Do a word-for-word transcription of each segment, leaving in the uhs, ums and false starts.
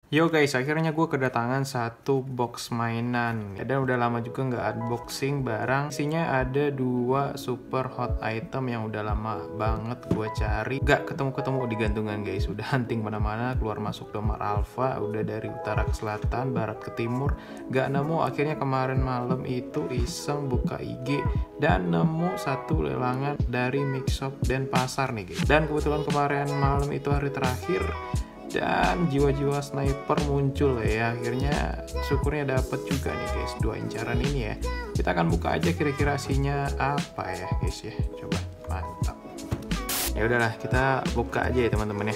Yo guys, akhirnya gue kedatangan satu box mainan. Ya, dan udah lama juga nggak unboxing barang. Isinya ada dua super hot item yang udah lama banget gue cari. Gak ketemu-ketemu di gantungan guys. Udah hunting mana-mana, keluar masuk domar alpha. Udah dari utara ke selatan, barat ke timur. Gak nemu, akhirnya kemarin malam itu iseng buka I G. Dan nemu satu lelangan dari Mixshop dan pasar nih guys. Dan kebetulan kemarin malam itu hari terakhir. Dan jiwa-jiwa sniper muncul ya. Akhirnya syukurnya dapat juga nih guys dua incaran ini ya. Kita akan buka aja kira-kira isinya apa ya guys ya. Coba, mantap. Ya udahlah, kita buka aja ya teman-teman ya.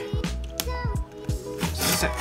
Set.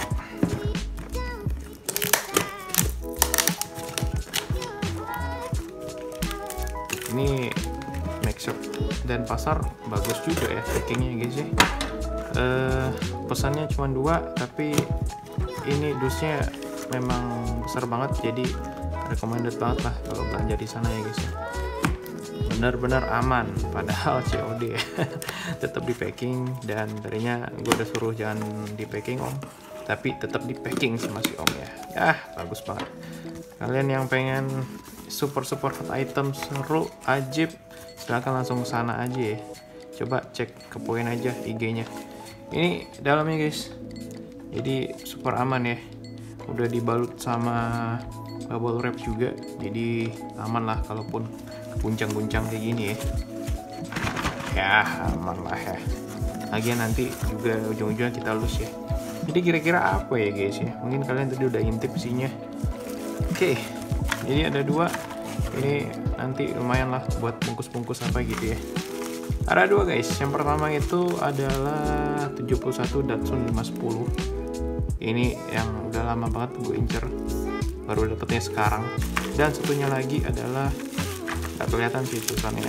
Ini Mixshop dan pasar bagus juga ya packingnya guys ya. Uh, pesannya cuma dua, tapi ini dusnya memang besar banget, jadi recommended banget lah kalau belanja di sana ya guys ya. Benar-benar aman, padahal C O D ya. Tetap di packing, dan tadinya gue udah suruh jangan di packing om, tapi tetap di packing sih masih om ya. Ya bagus banget. Kalian yang pengen super super hot item seru ajib, silahkan langsung ke sana aja ya. Coba cek, kepoin aja I G-nya. Ini dalamnya guys, jadi super aman ya, udah dibalut sama bubble wrap juga, jadi aman lah kalaupun guncang-guncang kayak gini ya. Ya aman lah ya. Lagian nanti juga ujung-ujungnya kita lus ya. Jadi kira-kira apa ya guys ya, mungkin kalian tadi udah intip isinya. Oke, jadi ada dua. Ini nanti lumayan lah buat bungkus-bungkus apa gitu ya. Ada dua guys, yang pertama itu adalah tujuh puluh satu Datsun lima sepuluh. Ini yang udah lama banget gue incer, baru dapetnya sekarang. Dan satunya lagi adalah, gak kelihatan sih tulisannya.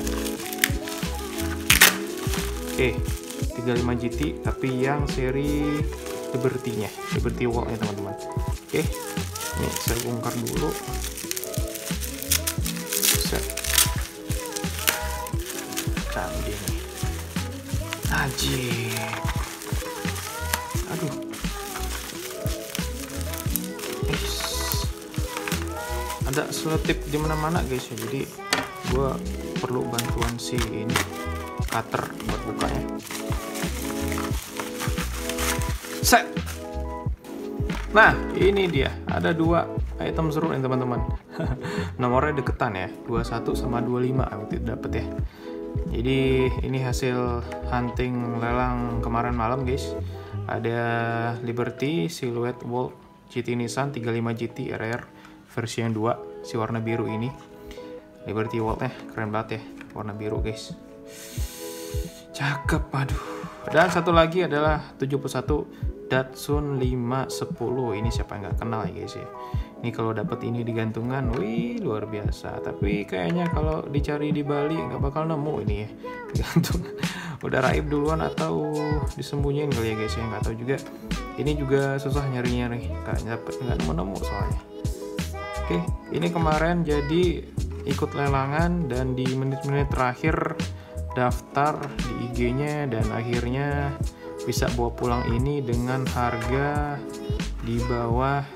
Oke, tiga puluh lima G T, tapi yang seri Liberty-nya, Liberty Walk nya teman-teman. Oke, ini saya bongkar dulu. Canggih nih, ajib. Aduh, Eish. Ada selotip di mana-mana guys ya, jadi gue perlu bantuan si ini cutter buat bukanya. Set. Nah ini dia, ada dua item seru nih teman-teman. Nomornya deketan ya, dua puluh satu sama dua puluh lima aku dapet ya. Jadi ini hasil hunting lelang kemarin malam guys. Ada Liberty Silhouette Wall G T Nissan tiga puluh lima G T R R versi yang dua, si warna biru ini. Liberty Wall-nya keren banget ya, warna biru guys. Cakep, aduh. Dan satu lagi adalah tujuh puluh satu Datsun lima sepuluh. Ini siapa yang nggak kenal ya guys ya. Ini kalau dapat ini di gantungan, wih luar biasa. Tapi kayaknya kalau dicari di Bali nggak bakal nemu ini ya. Gantung udah raib duluan atau disembunyiin kali ya guys ya, nggak tahu juga. Ini juga susah nyarinya nih, nggak nggak nemu-nemu soalnya. Oke, ini kemarin jadi ikut lelangan dan di menit-menit terakhir daftar di I G-nya, dan akhirnya bisa bawa pulang ini dengan harga di bawah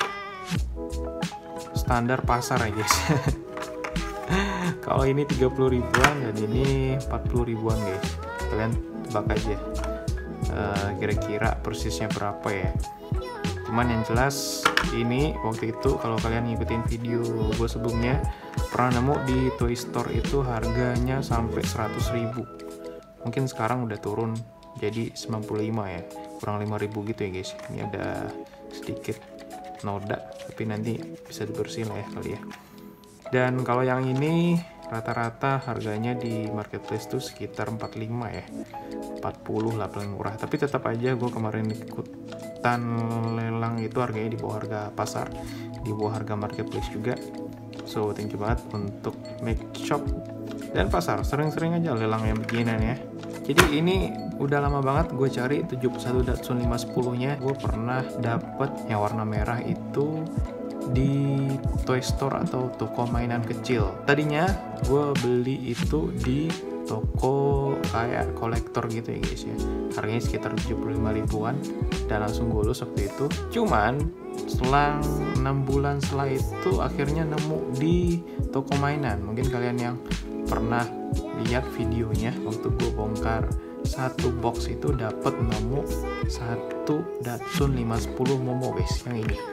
standar pasar ya guys. Kalau ini tiga puluh ribuan dan ini empat puluh ribuan guys. Kalian tebak aja uh, kira-kira persisnya berapa ya. Cuman yang jelas ini waktu itu kalau kalian ngikutin video gue sebelumnya pernah nemu di Toy Store itu harganya sampai seratus ribu. Mungkin sekarang udah turun jadi sembilan puluh lima ya, kurang lima ribu gitu ya guys. Ini ada sedikit noda, tapi nanti bisa dibersihin lah ya kali ya. Dan kalau yang ini rata-rata harganya di marketplace tuh sekitar empat puluh lima ya, empat puluh lah paling murah. Tapi tetap aja gue kemarin ikutan lelang itu harganya di bawah harga pasar, di bawah harga marketplace juga. So thank you banget untuk Mixshop dan pasar, sering-sering aja lelang yang beginian ya. Jadi ini udah lama banget gue cari tujuh puluh satu Datsun lima sepuluh nya. Gue pernah dapet yang warna merah itu di Toy Store atau toko mainan kecil. Tadinya gue beli itu di toko kayak kolektor gitu ya guys ya. Harganya sekitar tujuh puluh lima ribuan dan langsung gue lulus waktu itu. Cuman selang enam bulan setelah itu akhirnya nemu di toko mainan. Mungkin kalian yang pernah lihat videonya waktu gue bongkar satu box itu dapat nemu satu Datsun lima sepuluh Momo guys, yang ini.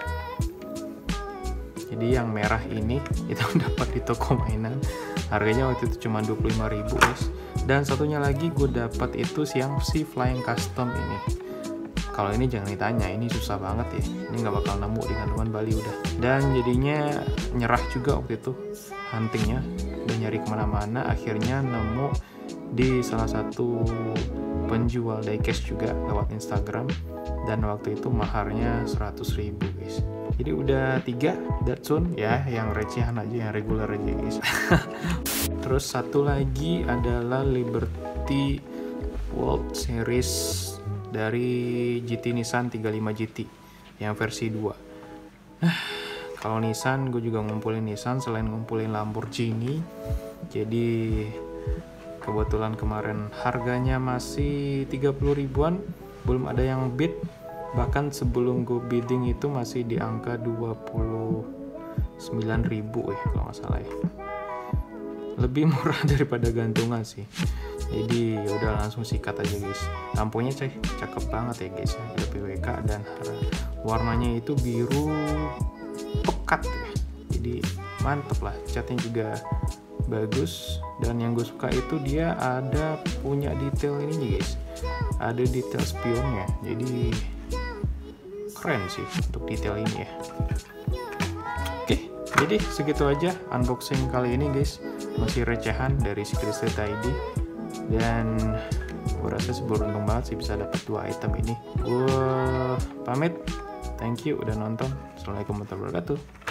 Jadi yang merah ini itu dapat di toko mainan. Harganya waktu itu cuma dua puluh lima ribu guys. Dan satunya lagi gue dapat itu yang si Flying Custom ini. Kalau ini jangan ditanya, ini susah banget ya. Ini nggak bakal nemu di kandungan Bali udah. Dan jadinya nyerah juga waktu itu huntingnya. Udah nyari kemana-mana, akhirnya nemu di salah satu penjual diecast juga lewat Instagram. Dan waktu itu maharnya seratus ribu guys. Jadi udah tiga Datsun ya, yang recehan aja, yang regular aja guys. Terus satu lagi adalah Liberty World Series dari G T Nissan tiga puluh lima G T yang versi dua. Nah, kalau Nissan gue juga ngumpulin Nissan selain ngumpulin Lamborghini. Jadi kebetulan kemarin harganya masih tiga puluh ribuan, belum ada yang bid. Bahkan sebelum gue bidding itu masih di angka dua puluh sembilan ribu ya kalau nggak salah ya. Lebih murah daripada gantungan sih. Jadi udah langsung sikat aja guys. Lampunya cek cakep banget ya guys, L P W K dan warnanya itu biru pekat ya. Jadi mantep lah, catnya juga bagus. Dan yang gue suka itu dia ada punya detail ini guys, ada detail spionnya. Jadi keren sih untuk detail ini ya. Oke, jadi segitu aja unboxing kali ini guys. Masih recehan dari Secret Street I D. Dan gue rasa sih beruntung banget sih bisa dapat dua item ini. Gue pamit. Thank you udah nonton. Assalamualaikum warahmatullahi wabarakatuh.